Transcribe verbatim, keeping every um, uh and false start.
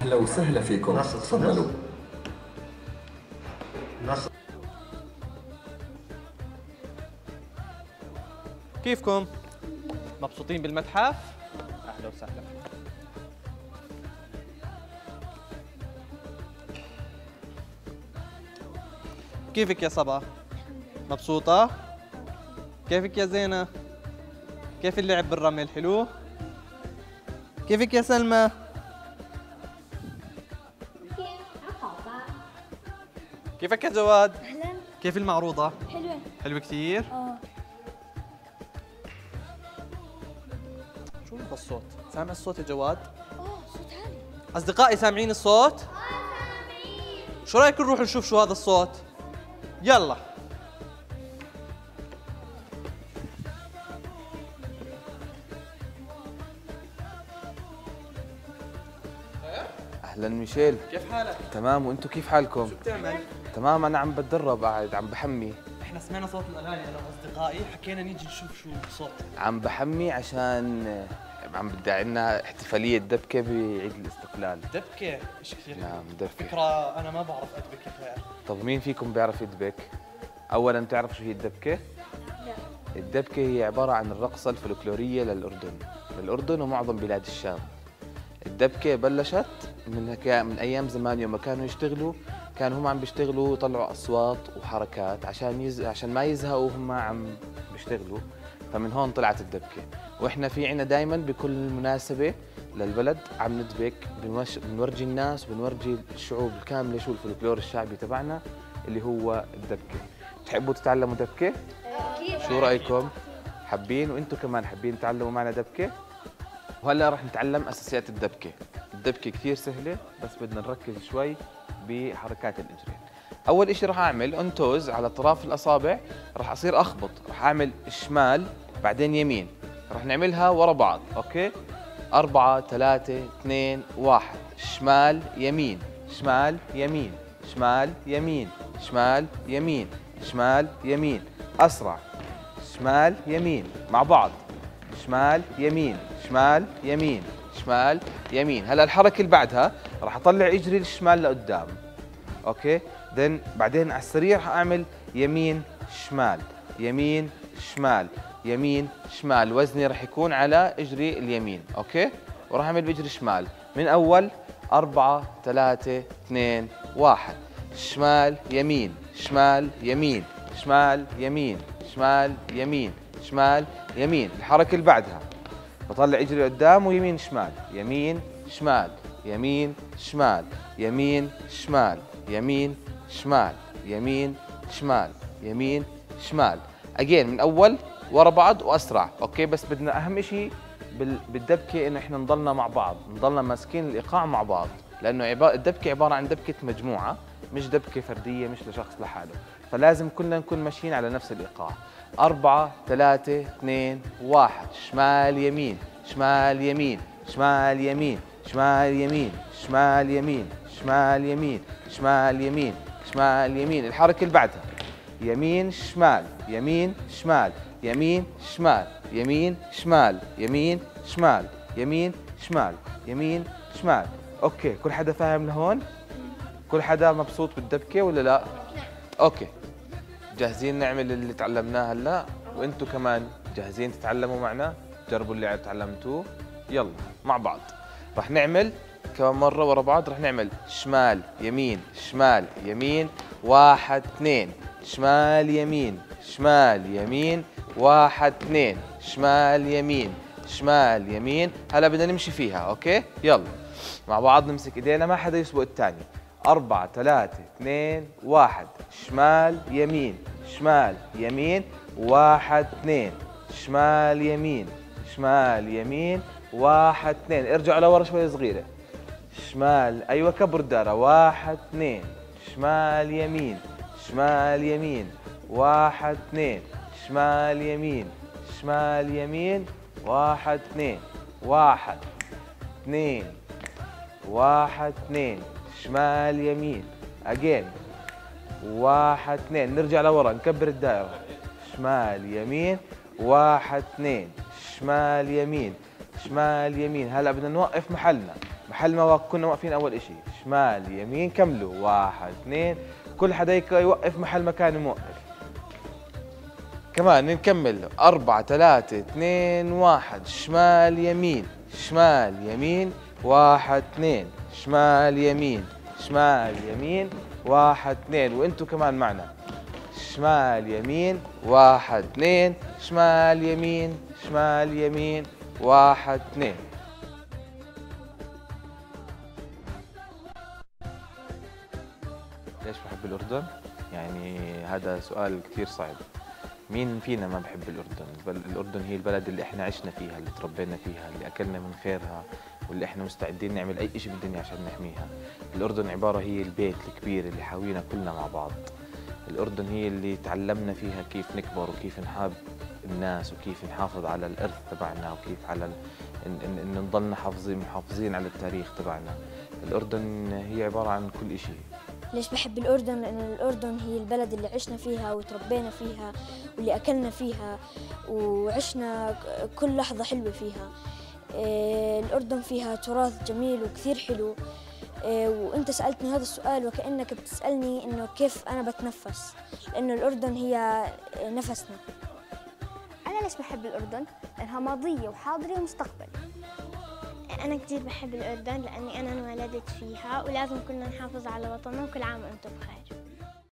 أهلا وسهلا فيكم، تفضلوا. كيفكم؟ مبسوطين بالمتحف؟ أهلا وسهلا. كيفك يا صبا؟ مبسوطة؟ كيفك يا زينة؟ كيف اللعب بالرمل حلو؟ كيفك يا سلمى؟ كيفك يا جواد؟ أهلا. كيف المعروضة؟ حلوة. حلوة كثير؟ اه. شو هذا الصوت؟ سامع الصوت يا جواد؟ اه صوت عالي. أصدقائي سامعين الصوت؟ شو رأيكم نروح نشوف شو هذا الصوت؟ يلا. اهلا ميشيل. كيف حالك؟ تمام، وانتم كيف حالكم؟ شو بتعمل؟ تمام، انا عم بتدرب قاعد عم بحمي. احنا سمعنا صوت الاغاني انا واصدقائي، حكينا نيجي نشوف شو الصوت. عم بحمي عشان عم بدي عنا احتفالية دبكة بعيد الاستقلال. دبكة؟ ايش كثير؟ نعم دبكة. فكرة انا ما بعرف ادبك يا طب مين فيكم بيعرف يدبك؟ اولا بتعرف شو هي الدبكة؟ لا. الدبكة هي عبارة عن الرقصة الفلكلورية للأردن، للأردن ومعظم بلاد الشام. الدبكة بلشت من من أيام زمان يوم ما كانوا يشتغلوا، كانوا هم عم بيشتغلوا يطلعوا أصوات وحركات عشان يز... عشان ما يزهقوا وهم عم بيشتغلوا، فمن هون طلعت الدبكة. وإحنا في عنا دايماً بكل مناسبة للبلد عم ندبك، بنوش... بنورجي الناس وبنورجي الشعوب الكاملة شو الفلكلور الشعبي تبعنا اللي هو الدبكة. تحبوا تتعلموا دبكة؟ أكيد. شو رأيكم؟ حابين وانتم كمان حابين تتعلموا معنا دبكة؟ وهلا رح نتعلم اساسيات الدبكة. الدبكة كثير سهلة بس بدنا نركز شوي بحركات الاجرين. اول اشي رح اعمل انتوز على اطراف الاصابع، رح اصير اخبط، رح اعمل شمال بعدين يمين، رح نعملها ورا بعض، اوكي؟ أربعة ثلاثة اثنين واحد، شمال يمين شمال يمين شمال يمين شمال يمين شمال يمين، اسرع، شمال يمين مع بعض، شمال يمين شمال يمين شمال يمين. هلا الحركه اللي بعدها راح اطلع اجري الشمال لقدام، اوكي؟ ذن بعدين على السريع راح اعمل يمين شمال يمين شمال يمين شمال، وزني راح يكون على اجري اليمين، اوكي؟ وراح اعمل باجري شمال من اول أربعة ثلاثة اثنين واحد، شمال يمين شمال يمين شمال يمين شمال يمين شمال يمين. الحركة اللي بعدها بطلع اجري قدام ويمين شمال يمين شمال يمين شمال يمين شمال يمين شمال يمين شمال يمين شمال، اجين من اول ورا بعض واسرع، اوكي؟ بس بدنا اهم شيء بالدبكة انه احنا نضلنا مع بعض، نضلنا ماسكين الايقاع مع بعض، لانه الدبكة عبارة عن دبكة مجموعة مش دبكة فردية، مش لشخص لحاله، فلازم كلنا نكون ماشيين على نفس الايقاع. أربعة ثلاثة اثنين واحد، شمال يمين شمال يمين شمال يمين شمال يمين شمال يمين شمال يمين شمال يمين شمال يمين. الحركة اللي بعدها يمين شمال يمين شمال يمين شمال يمين شمال يمين شمال يمين شمال يمين شمال، اوكي؟ كل حدا فاهم لهون؟ كل حدا مبسوط بالدبكة ولا لا؟ اوكي، جاهزين نعمل اللي تعلمناه هلا؟ وانتم كمان جاهزين تتعلموا معنا؟ جربوا اللي تعلمتوه، يلا مع بعض. رح نعمل كمان مرة ورا بعض، رح نعمل شمال يمين شمال يمين واحد اثنين، شمال يمين شمال يمين واحد اثنين، شمال يمين شمال يمين. هلا بدنا نمشي فيها، اوكي؟ يلا مع بعض نمسك ايدينا، ما حدا يسبق الثاني. أربعة ثلاثة اثنين واحد، شمال يمين شمال يمين واحد اثنين، شمال يمين شمال يمين واحد اثنين. ارجعوا لورا شوي صغيرة، شمال، أيوة كبر الدارة، واحد اثنين، شمال يمين شمال يمين واحد اثنين، شمال يمين شمال يمين واحد اثنين، واحد اثنين واحد اثنين، شمال يمين، اجين واحد اثنين. نرجع لورا نكبر الدائرة، شمال يمين واحد اثنين، شمال يمين شمال يمين. هلا بدنا نوقف محلنا، محل ما كنا واقفين أول إشي، شمال يمين كملوا، واحد اثنين، كل حدا يوقف محل مكانه موقف. كمان نكمل، أربعة ثلاثة اثنين واحد، شمال يمين شمال يمين، واحد اثنين، شمال يمين شمال يمين، واحد اثنين، وانتوا كمان معنا، شمال يمين واحد اثنين، شمال يمين شمال يمين، واحد اثنين. ليش بحب الأردن؟ يعني هذا سؤال كثير صعب. مين فينا ما بحب الأردن؟ الأردن هي البلد اللي احنا عشنا فيها، اللي تربينا فيها، اللي أكلنا من خيرها، واللي احنا مستعدين نعمل أي شيء بالدنيا عشان نحميها. الأردن عبارة هي البيت الكبير اللي حاوينا كلنا مع بعض. الأردن هي اللي تعلمنا فيها كيف نكبر وكيف نحب الناس وكيف نحافظ على الإرث تبعنا وكيف على ال... إن, إن, إن نضلنا حافظين محافظين على التاريخ تبعنا. الأردن هي عبارة عن كل شيء. ليش بحب الأردن؟ لأن الأردن هي البلد اللي عشنا فيها وتربينا فيها واللي أكلنا فيها وعشنا كل لحظة حلوة فيها. الأردن فيها تراث جميل وكثير حلو. وأنت سألتني هذا السؤال وكأنك بتسألني إنه كيف أنا بتنفس، لأنه الأردن هي نفسنا. أنا ليش بحب الأردن؟ لأنها ماضية وحاضرة ومستقبل. أنا كثير بحب الأردن لأني أنا انولدت فيها، ولازم كلنا نحافظ على وطننا، وكل عام وأنتم بخير.